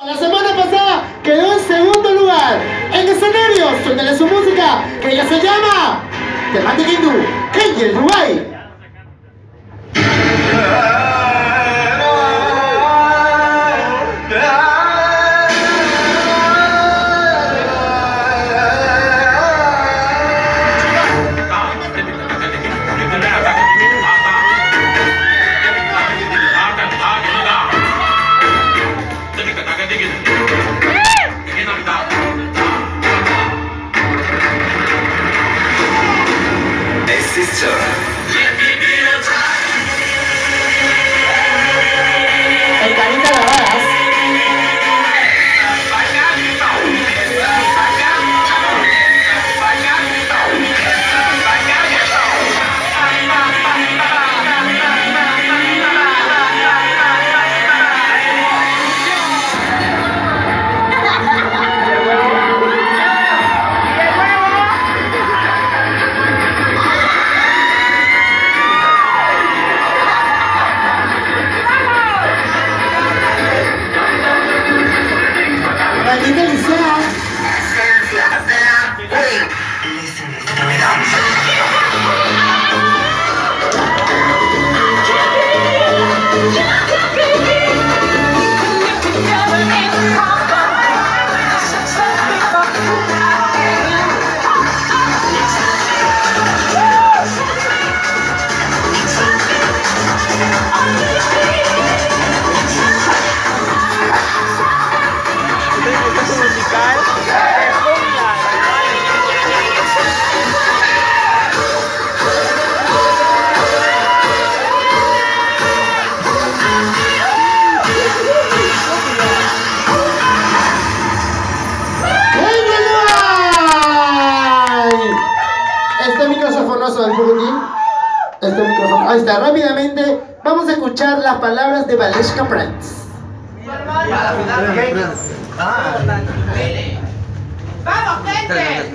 La semana pasada quedó en segundo lugar. En escenario, suéltale su música, que ella se llama Temática Hindú, Kenji Dubai. El carita lavadas. Maldita Alicia. Del Pugutín. Este micrófono. Ahí está. Rápidamente vamos a escuchar las palabras de Valeshka Prince. ¡Vamos, gente!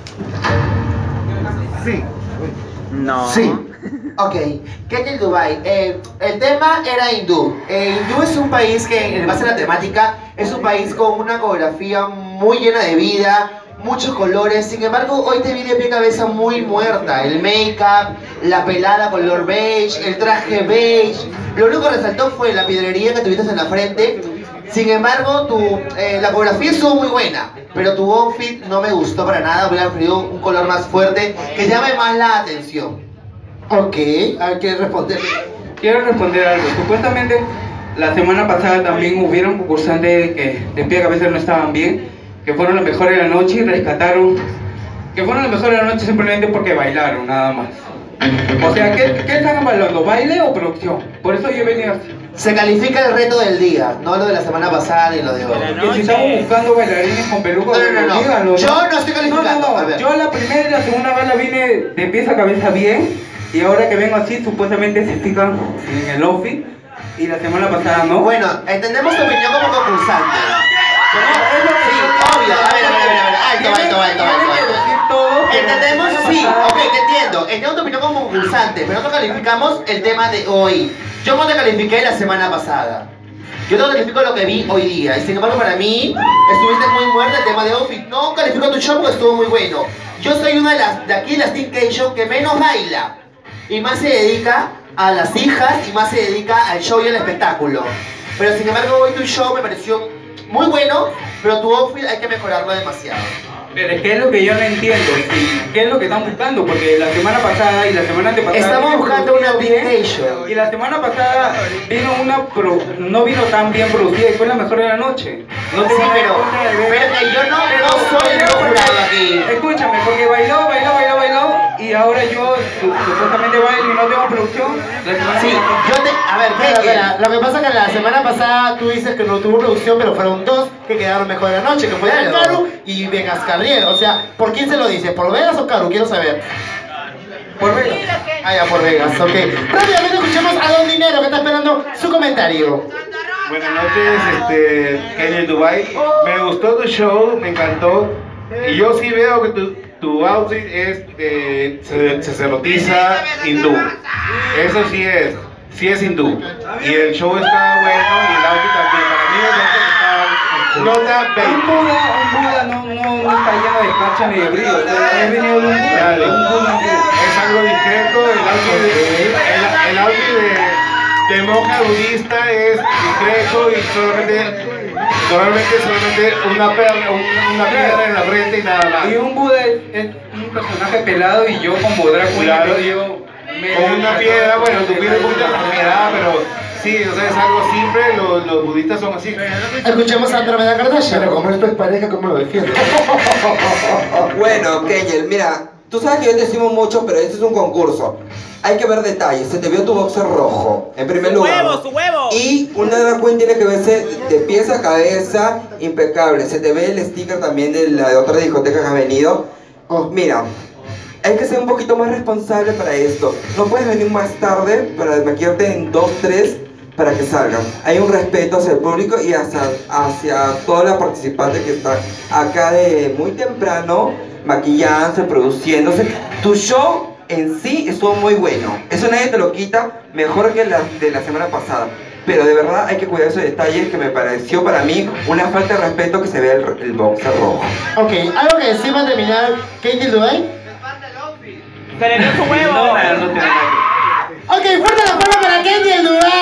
Sí. No. Sí. Ok. Kenji Dubai. El tema era hindú. Hindú es un país que, en base a la temática, es un país con una coreografía muy llena de vida, muchos colores. Sin embargo, hoy te vi de pie cabeza muy muerta. El make-up, la pelada color beige, el traje beige. Lo único que resaltó fue la piedrería que tuviste en la frente. Sin embargo, la coreografía estuvo muy buena, pero tu outfit no me gustó para nada. Hubiera preferido un color más fuerte que llame más la atención. Ok, hay que responder. Quiero responder algo. Supuestamente la semana pasada también hubieron concursantes que de pie a cabeza no estaban bien, que fueron los mejores de la noche y rescataron, que fueron los mejores de la noche simplemente porque bailaron, nada más. O sea, ¿qué están evaluando? ¿Baile o producción? Por eso yo venía así. Se califica el reto del día, no lo de la semana pasada ni lo de hoy. Que si estamos buscando bailarines con pelucas, díganlo, yo no estoy calificando. No. Yo la primera y la segunda vez la vine de pies a cabeza bien, y ahora que vengo así, supuestamente se fijan en el outfit, y la semana pasada no. Bueno, entendemos tu opinión como concursante. Sí, obvio. A ver. Alto. Entendemos, sí, ok, te entiendo. Entiendo tu opinión como concursante, pero nosotros calificamos el tema de hoy. Yo no te califiqué la semana pasada. Yo te califico lo que vi hoy día. Y sin embargo, para mí, estuviste muy muerta el tema de outfit. No califico tu show porque estuvo muy bueno. Yo soy una de aquí, las Team K-Show, que menos baila. Y más se dedica a las hijas y más se dedica al show y al espectáculo. Pero sin embargo, hoy tu show me pareció muy bueno, pero tu outfit hay que mejorarlo demasiado. Pero es que es lo que yo no entiendo, ¿qué es lo que están buscando? Porque la semana pasada y la semana antepasada... Estamos buscando una K-Show. Y la semana pasada vino no vino tan bien producida y fue la mejor de la noche. No Sí, pero que yo no soy el jurado aquí. Escúchame, porque bailó y ahora yo supuestamente bailo y no tengo producción. Sí, a ver, espera. Lo que pasa es que la semana pasada tú dices que no tuvo producción, pero fueron dos que quedaron mejor de la noche, que fue Caru y Vegas Carrier. O sea, ¿por quién se lo dice? ¿Por Vegas o Caru? Quiero saber. Por Vegas. Ah, ya, por Vegas, ok. Rápidamente escuchamos a Don Dinero, que está esperando su comentario. Buenas noches, Kenji Dubai. Me gustó tu show, me encantó. Y yo sí veo que tu outfit es sacerdotiza hindú. Eso sí es hindú. Y el show está bueno y el outfit también. Para mí el outfit está nota 20. Un Buda no está lleno de cacha ni de brillo. He venido de un Buda. Claro. Un Buda. Es algo discreto, el outfit de monja budista es discreto y solamente una piedra en la frente y nada más. Y un Buda es un personaje pelado y yo como Drácula Claro. con una piedra, bueno, tu piedra es muy exagerada, pero sí, o sea, es algo simple, los budistas son así. Escuchemos a Andrómeda Kardashian. Pero como esto es pareja, ¿cómo lo defiendo? Bueno, Kengel, mira, tú sabes que yo te estimo mucho, pero este es un concurso. Hay que ver detalles. Se te vio tu boxer rojo, en primer lugar. ¡Su huevo! Y una drag queen tiene que verse de pies a cabeza impecable. Se te ve el sticker también de la otra discoteca que has venido. Mira, hay que ser un poquito más responsable para esto. No puedes venir más tarde para maquillarte en 2, 3 para que salgan. Hay un respeto hacia el público y hacia todas las participantes que están acá de muy temprano, maquillándose, produciéndose. Tu show en sí estuvo muy bueno. Eso nadie te lo quita, mejor que de la semana pasada. Pero de verdad hay que cuidar esos detalles que me pareció para mí una falta de respeto que se vea el boxer rojo. Ok, algo que decir para terminar, Kenji Dubai. ¡Se le dio su huevo! No tiene nada que ver. Ok, fuerte la palma para Kenji Dubai.